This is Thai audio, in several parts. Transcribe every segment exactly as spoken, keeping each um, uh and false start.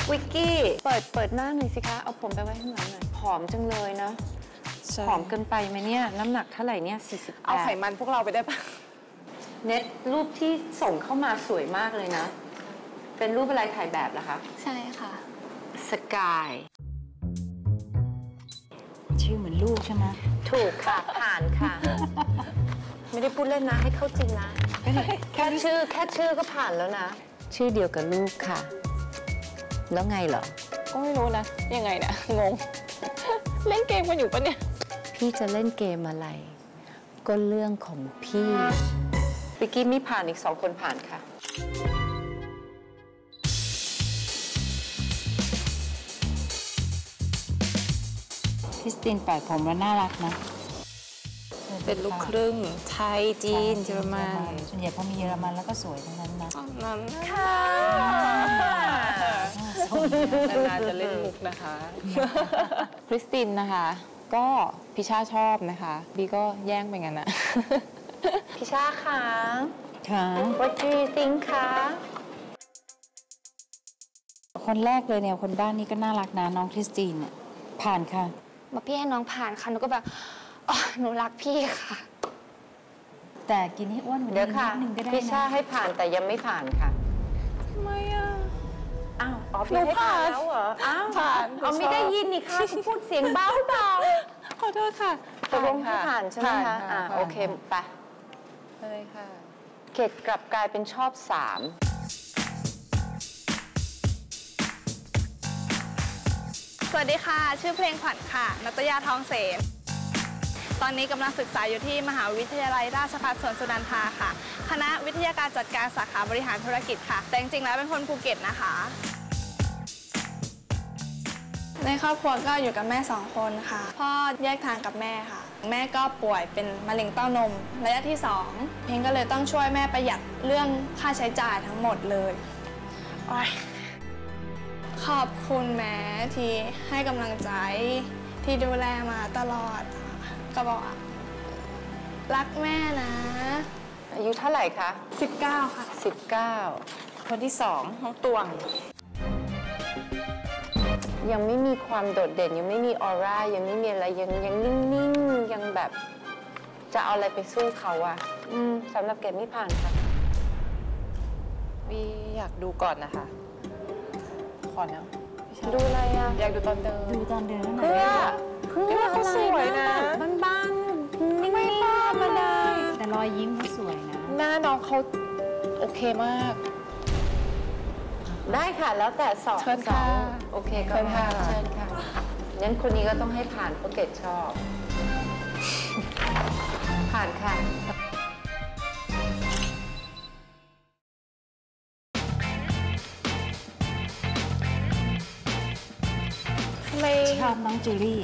วิกกี้เปิดเปิดหน้าหน่อยสิคะเอาผมไปไว้ข้างหลังหน่อยผอมจังเลยนะผอมเกินไปไหมเนี่ยน้ำหนักเท่าไหร่เนี่ยสี่สิบแปดเอาไขมันพวกเราไปได้ปะเน็ตรูปที่ส่งเข้ามาสวยมากเลยนะเป็นรูปอะไรถ่ายแบบเหรอคะใช่ค่ะสกายชื่อเหมือนลูกใช่ไหมถูกค่ะผ่านค่ะไม่ได้พูดเล่นนะให้เข้าจริงนะแค่ชื่อแค่ชื่อก็ผ่านแล้วนะชื่อเดียวกับลูกค่ะแล้วไงเหรอก็ไม่รู้นะยังไงเนี่ยงงเล่นเกมกันอยู่ปะเนี่ยพี่จะเล่นเกมอะไรก็เรื่องของพี่วิกกี้ไม่ผ่านอีกสองคนผ่านค่ะคริสตินปล่อยผมแล้วน่ารักนะเป็นลูกครึ่งไทยจีนเยอรมันส่วนใหญ่พอมีเยอรมันแล้วก็สวยทั้งนั้นนะนั้นค่ะนานๆจะเล่นมุกนะคะคริสตินนะคะก็พิชาชอบนะคะบีก็แย่งไปงั้นนะพิชาค่ะค่ะ What do you think คะคนแรกเลยเนี่ยคนบ้านนี้ก็น่ารักนะน้องคริสตินเนี่ยผ่านค่ะบอกพี่ให้น้องผ่านค่ะหนูก็แบบอ๋อหนูรักพี่ค่ะแต่กินให้อ้วนเดี๋ยวค่ะพิชาให้ผ่านแต่ยังไม่ผ่านค่ะทำไมอ่ะอ้าวอ๋อพี่ให้ผ่านแล้วเหรออ้าวผ่านอ๋อไม่ได้ยินนี่ค่ะพูดเสียงเบาเบาขอโทษค่ะตกลงผ่านใช่ไหมคะอ่าโอเคไปเลยค่ะเกดกลับกลายเป็นชอบสามสวัสดีค่ะชื่อเพลงขวัญค่ะนัตยาทองเสนตอนนี้กำลังศึกษาอยู่ที่มหาวิทยาลัยราชภัฏสวนสุนันทาค่ะคณะวิทยาการจัดการสาขาบริหารธุรกิจค่ะแต่จริงๆแล้วเป็นคนภูเก็ตนะคะในครอบครัวก็อยู่กับแม่สองคนค่ะพ่อแยกทางกับแม่ค่ะแม่ก็ป่วยเป็นมะเร็งเต้านมระยะที่สองเพลงก็เลยต้องช่วยแม่ประหยัดเรื่องค่าใช้จ่ายทั้งหมดเลยขอบคุณแม่ที่ให้กำลังใจที่ดูแลมาตลอดก็บอกรักแม่นะอายุเท่าไหร่คะสิบเก้าค่ะสิบเก้าคนที่สองน้องตวงยังไม่มีความโดดเด่นยังไม่มีออร่ายังไม่มีอะไรยังยังนิ่งๆยังแบบจะเอาอะไรไปสู้เขาอะอืมสำหรับเกดไม่ผ่านค่ะวีอยากดูก่อนนะคะขอเนาะดูอะไรอะอยากดูตอนเดินดูตอนเดินเพื่อเพื่อเขาสวยนะบ้านๆนิ่งๆธรรมดาแต่รอยยิ้มเขาสวยนะหน้าน้องเขาโอเคมากได้ค่ะแล้วแต่สองสองโอเคก็ผ่านเชิญค่ะงั้นคนนี้ก็ต้องให้ผ่านเพราะเกดชอบผ่านค่ะไม่ชอบน้องจูลี่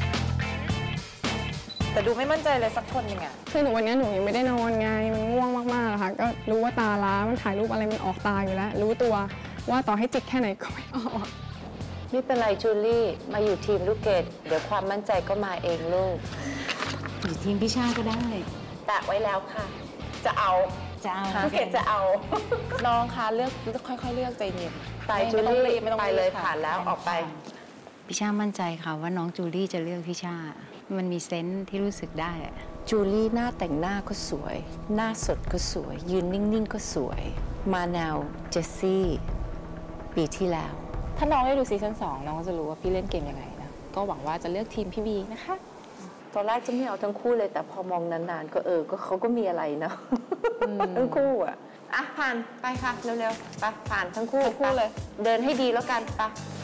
แต่ดูไม่มั่นใจเลยสักคนหนึ่งอะคือหนูวันนี้หนูยังไม่ได้นอนไงมันง่วงมากๆค่ะก็รู้ว่าตาล้ามันถ่ายรูปอะไรมันออกตาอยู่แล้วรู้ตัวว่าต่อให้จิกแค่ไหนก็ไม่ออกไม่เป็นไรจูลี่มาอยู่ทีมลูกเกดเดี๋ยวความมั่นใจก็มาเองลูกอยู่ทีมพี่ชาก็ได้แตะไว้แล้วค่ะจะเอาจะเอาลูกเกดจะเอาน้องคะเลือกค่อยๆเลือกใจเย็นไปจูลี่ไปเลยผ่านแล้วออกไปพี่ชามั่นใจค่ะว่าน้องจูลี่จะเลือกพี่ชามันมีเซนส์ที่รู้สึกได้จูลี่หน้าแต่งหน้าก็สวยหน้าสดก็สวยยืนนิ่งๆก็สวยมาแนวเจสซี่ปีที่แล้วถ้าน้องได้ดูซีซั่นสองน้องก็จะรู้ว่าพี่เล่นเกมยังไงนะก็หวังว่าจะเลือกทีมพี่บีนะคะตอนแรกจะไม่เอาทั้งคู่เลยแต่พอมองนานๆก็เออก็เขาก็มีอะไรเนาะทั้งคู่อ่ะอ่ะผ่านไปค่ะเร็วๆไปผ่านทั้งคู่ทั้งคู่เลยเดินให้ดีแล้วกันไป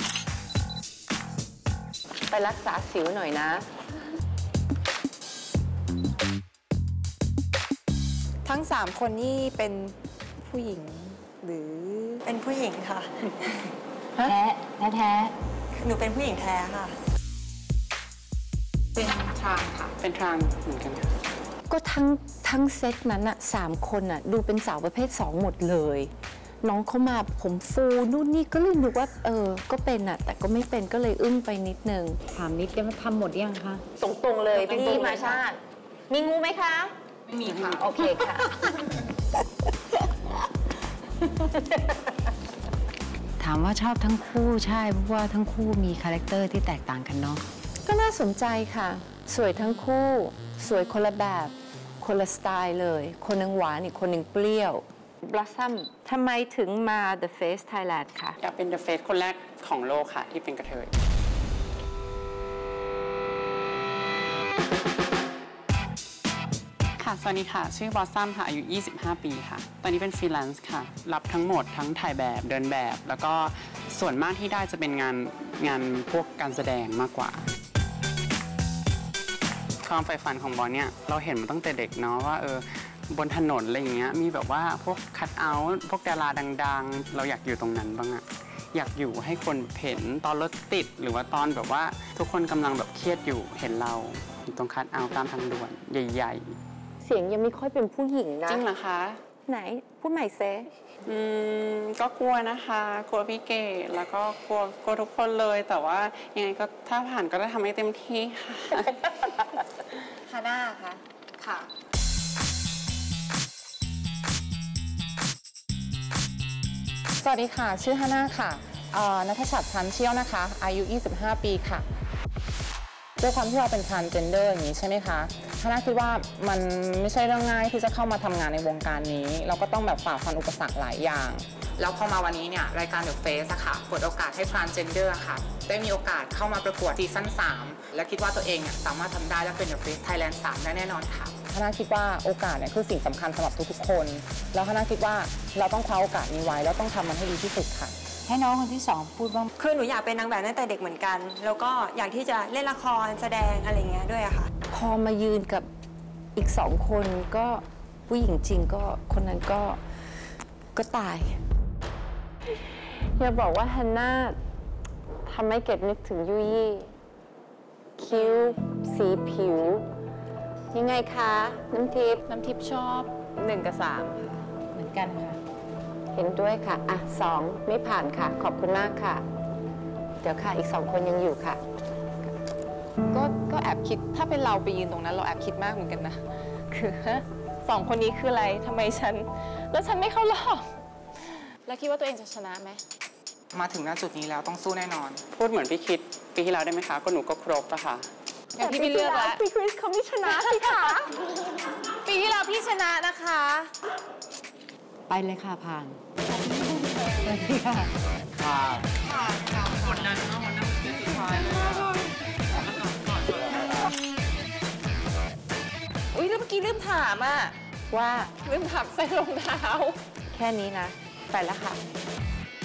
ไปรักษาสิวหน่อยนะทั้งสามคนนี่เป็นผู้หญิงหรือเป็นผู้หญิงค่ะแท้แท้หนูเป็นผู้หญิงแท้ค่ะเป็นทรานค่ะเป็นทรานเหมือนกันค่ะก็ทั้งทั้งเซตนั้นอะสามคนอะดูเป็นสาวประเภทสองหมดเลยน้องเขามาผมฟูนู่นนี่ก็เลยนึกว่าเออก็เป็นอะแต่ก็ไม่เป็นก็เลยอึ้งไปนิดนึงถามนิดเดียวมันทำหมดยังคะตรงๆเลยพี่มาชาติมีงูไหมคะไม่มีค่ะโอเคค่ะทถามว่าชอบทั้งคู่ใช่เพราะว่าทั้งคู่มีคาแรคเตอร์ที่แตกต่างกันเนาะก็น่าสนใจค่ะสวยทั้งคู่สวยคนละแบบคนละสไตล์เลยคนหนึ่งหวานอีกคนหนึ่งเปรี้ยว Blossom ทำไมถึงมา The Face Thailand ค่ะอยากเป็น The Face คนแรกของโลกค่ะที่เป็นกระเทยค่ะสวัสดีค่ะชื่อบอสซัมค่ะอายุยี่สิบห้าปีค่ะตอนนี้เป็นฟรีแลนซ์ค่ะรับทั้งหมดทั้งถ่ายแบบเดินแบบแล้วก็ส่วนมากที่ได้จะเป็นงานงานพวกการแสดงมากกว่าความใฝ่ฝันของบอสเนี่ยเราเห็นมาตั้งแต่เด็กเนาะว่าเออบนถนนอะไรอย่างเงี้ยมีแบบว่าพวกคัทเอาท์พวกดาราดังๆเราอยากอยู่ตรงนั้นบ้างอะอยากอยู่ให้คนเห็นตอนรถติดหรือว่าตอนแบบว่าทุกคนกำลังแบบเครียดอยู่เห็นเราอยู่ตรงคัทเอาท์ตามทางด่วนใหญ่ๆเสียงยังไม่ค่อยเป็นผู้หญิงนะจริงเหรอคะไหนพูดใหม่เซอืมก็กลัวนะคะกลัวพี่เกดแล้วก็กลัวกลัวทุกคนเลยแต่ว่ายังไงก็ถ้าผ่านก็ได้ทำให้เต็มที่ค่ะฮาน่าคะค่ะสวัสดีค่ะชื่อฮาน่าค่ะณัฐชัดพันเชี่ยวนะคะอายุยี่สิบห้าปีค่ะด้วยความที่เราเป็น transgender อย่างนี้ใช่ไหมคะฮาน่าคิดว่ามันไม่ใช่เรื่องง่ายที่จะเข้ามาทำงานในวงการนี้เราก็ต้องแบบฝ่าฟันอุปสรรคหลายอย่างแล้วพอมาวันนี้เนี่ยรายการ The Face อะค่ะเปิดโอกาสให้ transgender ค่ะได้มีโอกาสเข้ามาประกวดซีซั่นสามและคิดว่าตัวเองเนี่ยสามารถทำได้และเป็น The Face Thailand สามได้แน่นอนค่ะฮาน่าคิดว่าโอกาสเนี่ยคือสิ่งสำคัญสำหรับทุกๆคนแล้วฮาน่าคิดว่าเราต้องคว้าโอกาสนี้ไว้แล้วต้องทำมันให้ดีที่สุดค่ะให้น้องคนที่สองพูดบ้างคือหนูอยากเป็นนางแบบตั้งแต่เด็กเหมือนกันแล้วก็อยากที่จะเล่นละครแสดงอะไรเงี้ยด้วยอะค่ะพอมายืนกับอีกสองคนก็ผู้หญิงจริงก็คนนั้นก็ก็ตายอย่าบอกว่าฮันน่าทำให้เกดนึกถึงยุยี่คิ้วสีผิวยังไงคะน้ำทิพย์น้ำทิพย์ชอบหนึ่งกับสามค่ะเหมือนกันค่ะเห็นด้วยค่ะอ่ะสองไม่ผ่านค่ะขอบคุณมากค่ะเดี๋ยวค่ะอีกสองคนยังอยู่ค่ะก็ก็แอบคิดถ้าเป็นเราไปยืนตรงนั้นเราแอบคิดมากเหมือนกันนะคือสองคนนี้คืออะไรทำไมฉันแล้วฉันไม่เข้ารอบแล้วคิดว่าตัวเองจะชนะไหมมาถึงณจุดนี้แล้วต้องสู้แน่นอนพูดเหมือนพี่คิดปีที่แล้วได้ไหมคะก็หนูก็ครบอะค่ะอย่างพี่ไม่เลือกแล้วพี่คริสเขาไม่ชนะสิคะปีที่แล้วพี่ชนะนะคะไปเลยค่ะผ่านสวัสดีค่ะผ่านผ่านกดดันเนาะมันนั่งเป็นสุดท้ายเลยอุ้ยแล้วเมื่อกี้ลืมถามอ่ะว่าลืมถามใส่รองเท้าแค่นี้นะไปแล้วค่ะ